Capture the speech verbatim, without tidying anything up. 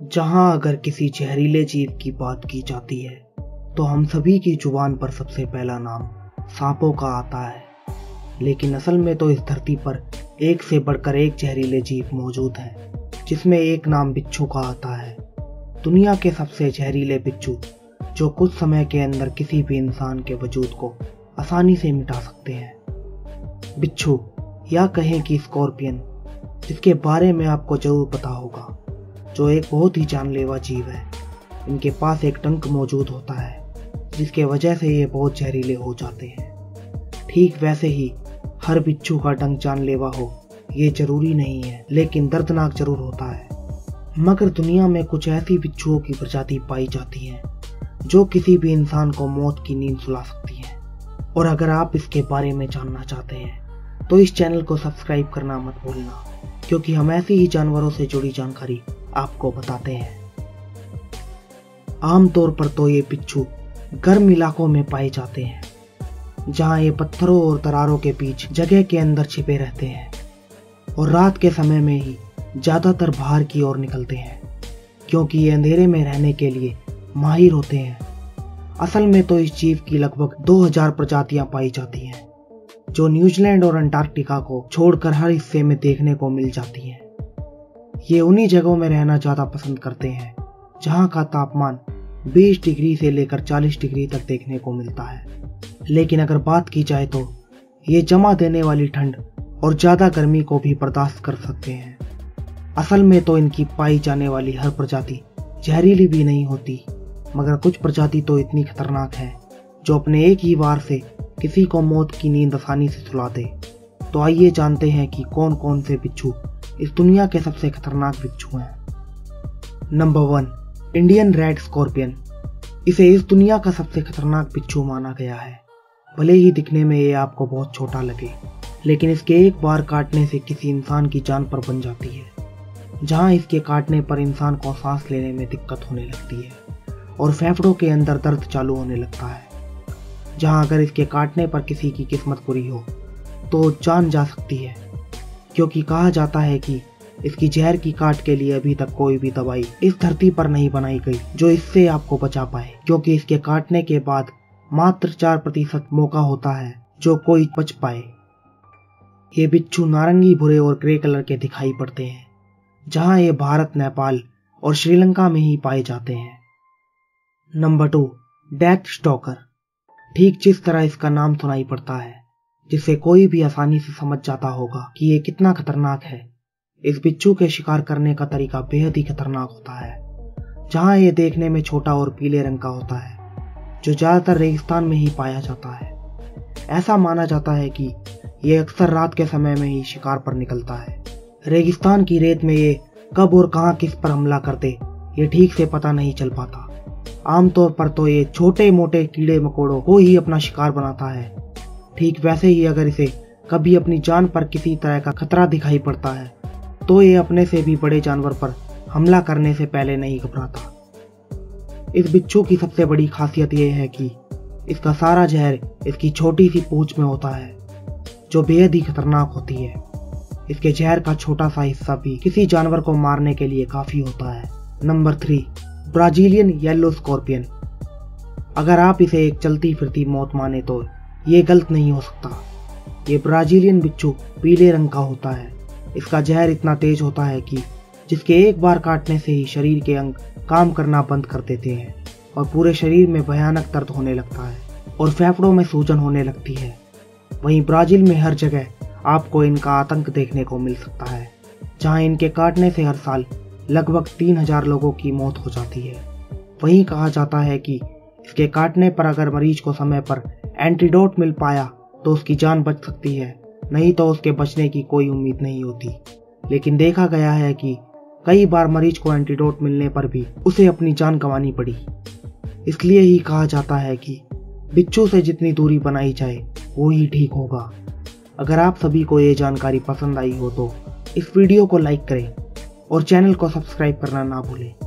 जहां अगर किसी जहरीले जीव की बात की जाती है तो हम सभी की जुबान पर सबसे पहला नाम सांपों का आता है। लेकिन असल में तो इस धरती पर एक से बढ़कर एक जहरीले जीव मौजूद हैं, जिसमें एक नाम बिच्छू का आता है। दुनिया के सबसे जहरीले बिच्छू, जो कुछ समय के अंदर किसी भी इंसान के वजूद को आसानी से मिटा सकते हैं। बिच्छू या कहें कि स्कॉर्पियन, जिसके बारे में आपको जरूर पता होगा, जो एक बहुत ही जानलेवा जीव है। इनके पास एक डंक मौजूद होता है, जिसके वजह से ये बहुत जहरीले हो जाते हैं। ठीक वैसे ही हर बिच्छू का डंक जानलेवा हो ये जरूरी नहीं है, लेकिन दर्दनाक जरूर होता है। मगर दुनिया में कुछ ऐसी बिच्छुओं की प्रजाति पाई जाती हैं जो किसी भी इंसान को मौत की नींद सुला सकती हैं। और अगर आप इसके बारे में जानना चाहते हैं तो इस चैनल को सब्सक्राइब करना मत भूलना, क्योंकि हम ऐसी ही जानवरों से जुड़ी जानकारी आपको बताते हैं। आमतौर पर तो ये बिच्छू गर्म इलाकों में पाए जाते हैं, जहां ये पत्थरों और दरारों के बीच जगह के अंदर छिपे रहते हैं और रात के समय में ही ज्यादातर बाहर की ओर निकलते हैं, क्योंकि ये अंधेरे में रहने के लिए माहिर होते हैं। असल में तो इस जीव की लगभग दो हज़ार प्रजातियां पाई जाती हैं, जो न्यूजीलैंड और अंटार्कटिका को छोड़कर हर हिस्से में देखने को मिल जाती हैं। ये उन्हीं जगहों में रहना ज्यादा पसंद करते हैं जहां का तापमान बीस डिग्री से लेकर चालीस डिग्री तक देखने को मिलता है। लेकिन अगर बात की जाए तो ये जमा देने वाली ठंड और ज्यादा गर्मी को भी बर्दाश्त कर सकते हैं। असल में तो इनकी पाई जाने वाली हर प्रजाति जहरीली भी नहीं होती, मगर कुछ प्रजाति तो इतनी खतरनाक है जो अपने एक ही वार से किसी को मौत की नींद आसानी से सुला दे। तो आइए जानते हैं कि कौन कौन से बिच्छू इस दुनिया के सबसे खतरनाक बिच्छू हैं। Number one, Indian red scorpion. इसे इस दुनिया का सबसे खतरनाक बिच्छू माना गया है। भले ही दिखने में ये आपको बहुत छोटा लगे, लेकिन इसके एक बार काटने से किसी इंसान की जान पर बन जाती है। जहां इसके काटने पर इंसान को सांस लेने में दिक्कत होने लगती है और फेफड़ों के अंदर दर्द चालू होने लगता है। जहां अगर इसके काटने पर किसी की किस्मत बुरी हो तो जान जा सकती है, क्योंकि कहा जाता है कि इसकी जहर की काट के लिए अभी तक कोई भी दवाई इस धरती पर नहीं बनाई गई जो इससे आपको बचा पाए, क्योंकि इसके काटने के बाद मात्र चार प्रतिशत मौका होता है जो कोई बच पाए। ये बिच्छू नारंगी, भूरे और ग्रे कलर के दिखाई पड़ते हैं, जहां ये भारत, नेपाल और श्रीलंका में ही पाए जाते हैं। Number two, death stalker. ठीक जिस तरह इसका नाम सुनाई पड़ता है, जिससे कोई भी आसानी से समझ जाता होगा कि ये कितना खतरनाक है। इस बिच्छू के शिकार करने का तरीका बेहद ही खतरनाक होता है। जहां ये देखने में छोटा और पीले रंग का होता है, जो ज्यादातर रेगिस्तान में ही पाया जाता है। ऐसा माना जाता है कि ये अक्सर रात के समय में ही शिकार पर निकलता है। रेगिस्तान की रेत में ये कब और कहां किस पर हमला कर दे ये ठीक से पता नहीं चल पाता। आमतौर पर तो ये छोटे मोटे कीड़े मकोड़ों को ही अपना शिकार बनाता है। ठीक वैसे ही अगर इसे कभी अपनी जान पर किसी तरह का खतरा दिखाई पड़ता है तो ये अपने से भी बड़े जानवर पर हमला करने से पहले नहीं घबराता। इस बिच्छू की सबसे बड़ी खासियत यह है कि इसका सारा जहर इसकी छोटी सी पूंछ में होता है, जो बेहद ही खतरनाक होती है। इसके जहर का छोटा सा हिस्सा भी किसी जानवर को मारने के लिए काफी होता है। Number three, Brazilian yellow scorpion. अगर आप इसे एक चलती फिरती मौत माने तो ये गलत नहीं हो सकता। ये ब्राजीलियन बिच्छू पीले रंग का होता है। इसका जहर इतना तेज होता है कि जिसके एक बार काटने से ही शरीर के अंग काम करना बंद कर देते हैं और पूरे शरीर में भयानक दर्द होने लगता है और फेफड़ों में सूजन होने लगती है। वहीं ब्राजील में हर जगह आपको इनका आतंक देखने को मिल सकता है, जहां इनके काटने से हर साल लगभग तीन हजार लोगों की मौत हो जाती है। वहीं कहा जाता है कि इसके काटने पर अगर मरीज को समय पर एंटीडोट मिल पाया तो उसकी जान बच सकती है, नहीं तो उसके बचने की कोई उम्मीद नहीं होती। लेकिन देखा गया है कि कई बार मरीज को एंटीडोट मिलने पर भी उसे अपनी जान गंवानी पड़ी। इसलिए ही कहा जाता है कि बिच्छू से जितनी दूरी बनाई जाए वो ही ठीक होगा। अगर आप सभी को ये जानकारी पसंद आई हो तो इस वीडियो को लाइक करें और चैनल को सब्सक्राइब करना ना भूलें।